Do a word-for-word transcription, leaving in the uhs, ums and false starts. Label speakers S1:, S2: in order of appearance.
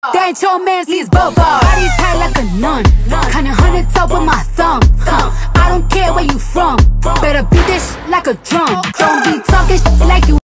S1: That ain't your man, he's Bongos. Body tight like a nun, kinda hundred top with my thumb. Huh. I don't care where you from, better beat this shit like a drum. Don't be talking shit like you